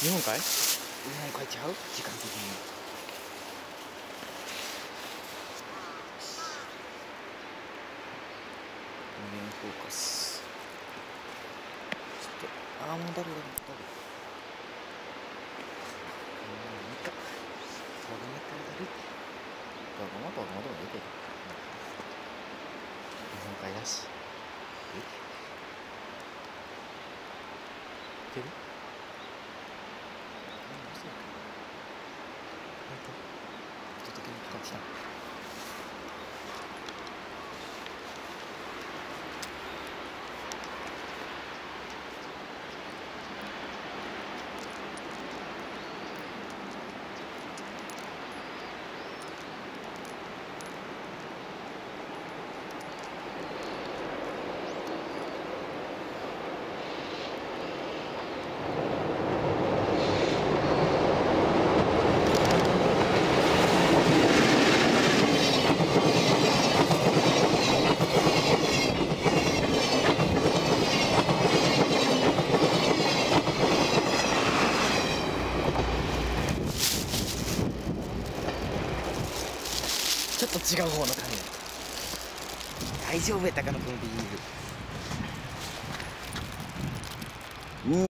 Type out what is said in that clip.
日本海？ 日本海ちゃう？時間的に。無限フォーカス。ちょっともうダメ。いいか。動画もでも出てる。日本海だし。いける？人的に来た。ちょっと違う方の感じ。大丈夫やったかなこのビニール。